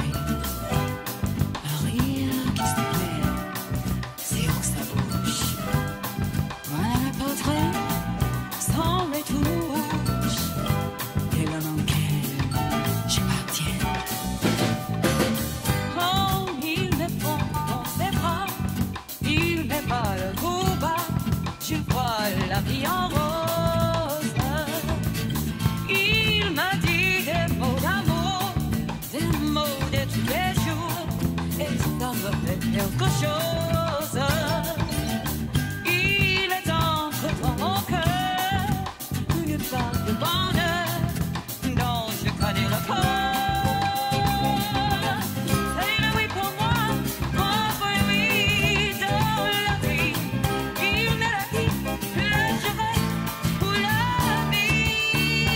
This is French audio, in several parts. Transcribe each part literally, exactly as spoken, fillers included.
Un rire qui se plaît, sur sa bouche. Voilà le portrait sans retouche de l'homme auquel j'appartiens. Oh, il me prend dans ses bras, il me parle tout bas, je vois la vie en rose. Il m'a dit des mots d'amour, des mots de tous les jours, et ça me fait quelque chose. Il est entre dans mon cœur une part de bonheur dont je connais le corps. C'est le oui pour moi, moi pour lui, dans la vie. Il me l'a dit, le je vais pour la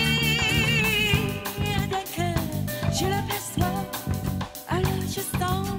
vie. Dès que je l'aperçois, alors je sens